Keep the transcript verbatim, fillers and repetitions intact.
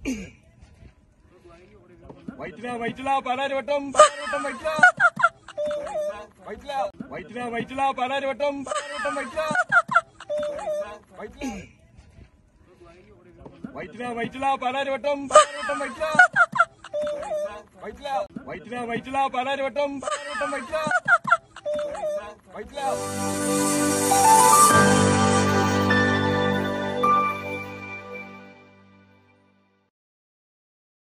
Vyttila Vyttila Palarivattom Palarivattom Vyttila Vyttila Vyttila Vyttila Palarivattom Palarivattom Vyttila Vyttila Vyttila Vyttila Palarivattom Palarivattom Vyttila Vyttila Vyttila Vyttila Palarivattom Palarivattom Vyttila Vyttila